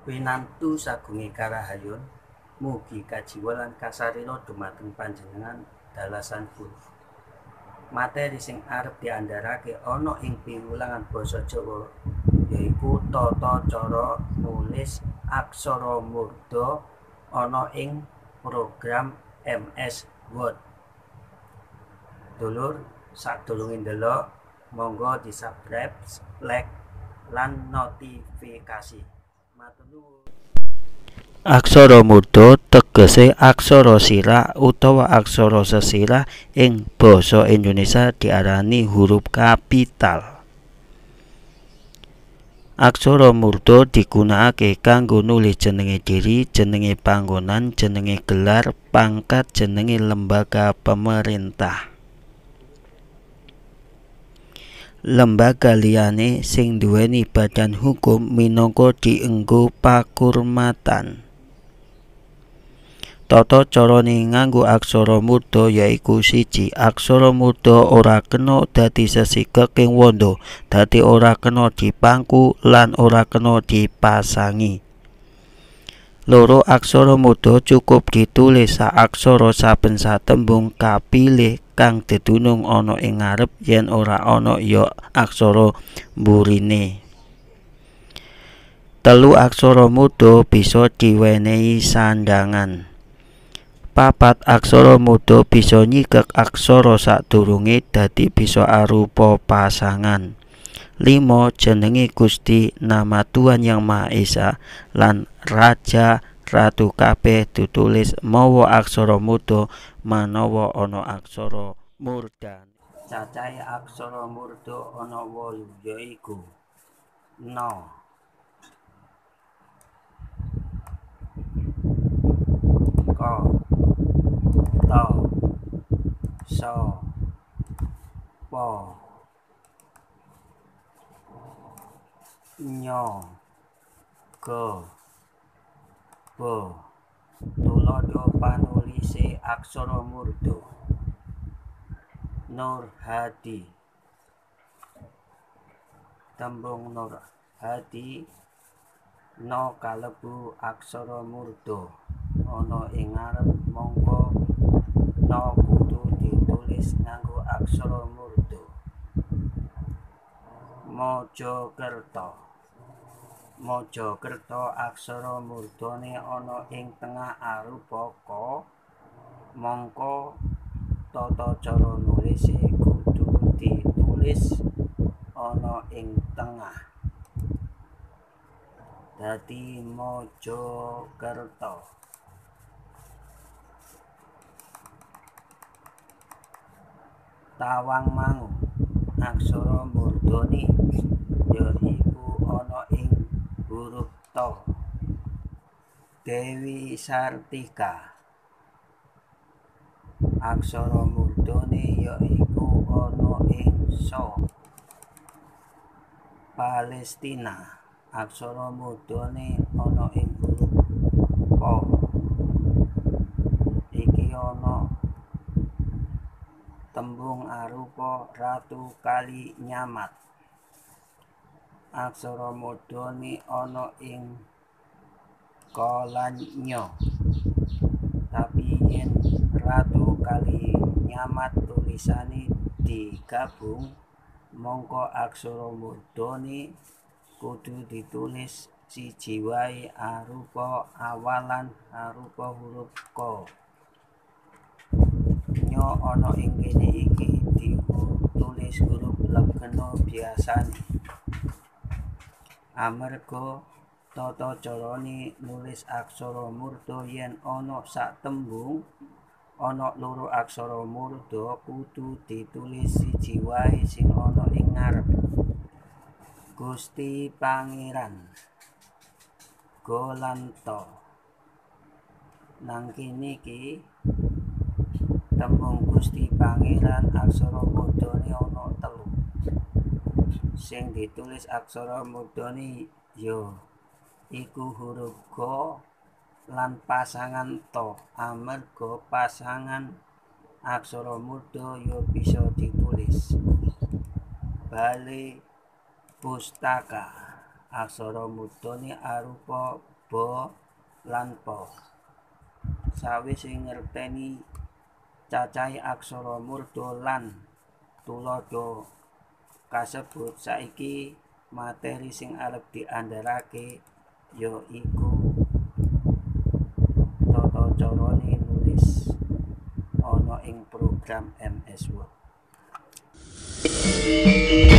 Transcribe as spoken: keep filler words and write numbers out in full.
Winantu sagunge karahayun, mugi kajiwa lan kasarila dumateng panjenengan dalasan huruf. Materi sing arep diandharake ana ing piwulangan basa Jawa yaiku tata cara nulis aksara murda ana ing program M S Word. Dulur, sadurunge ndelok, monggo di-subscribe, like, lan notifikasi. Matur nuwun. Aksara murda tegese aksara sirah utawa aksara sesirah ing basa Indonesia diarani huruf kapital. Aksara murda digunakake kanggo nulis jenenge diri, jenenge panggonan, jenenge gelar, pangkat, jenenge lembaga pemerintah. Lembaga liyane sing duweni badan hukum minangka dienggo pakurmatan. Tata carane nganggo aksara murda yaiku siji. Aksara murda ora kena dadi sesigeg ing wanda, dadi ora kena dipangku lan ora kena dipasangi. Loro, aksara murda cukup ditulis sak aksara saben satembung kapilih kang dedunung ana ing ngarep, yen ora ana ya aksara mburine. Telu, aksara murda bisa diwenehi sandhangan. Papat, aksara murda bisa nyigek aksara sadurunge dadi bisa arupa pasangan. Lima, jenenge Gusti, nama Tuhan Yang Maha Esa lan Raja Ratu kabeh ditulis mawa aksara murda manawa ana aksara murdane. Cacahe aksara murda ana wolu yaiku no, ko, to, so, po, nyo, go, bo. Tuladha panulise aksara murda: Nur Hadi. Tembung Nur Hadi no kalebu aksara murda ana ing ngarep, mongko no kudu ditulis nganggo aksara murda. Mojokerto. Mojokerto aksara murdane ana ing tengah arupa ka, mongko tata cara nulise kudu ditulis ana ing tengah, dadi Mojokerto. Tawangmangu aksara murdane yaiku ana ing huruf ta. Dewi Sartika aksara murdane yaiku ana ing sa. Palestina aksara murdane ana ing huruf pa. Iki ana tembung arupa ratu kali nyamat. Aksara murdane ana ing ka lan nya. Tapi yen ratu kali nyamat tulisane digabung, mongko aksara murdane kudu ditulis siji wae arupa awalan arupa huruf ka. Nya ana ing kene iki ditulis huruf legena biasane. Amarga tata carane nulis aksara murda yen ana sak tembung ana loro aksara murda kudu ditulis siji wae sing ana ing ngarep. Gusti Pangeran go lan to. Nang kene iki tembung Gusti Pangeran aksara murdane ana telu. Sing ditulis aksara murdane ya iku huruf ga lan pasangan to. Amarga pasangan aksara murda ya bisa ditulis. Bale pustaka aksara murdane arupa Ba lan Pa. Sawise ngerteni cacahé aksara murda lan tuladha kasebut, saiki materi sing arep diandharake ya iku tata carane nulis ana ing program M S Word.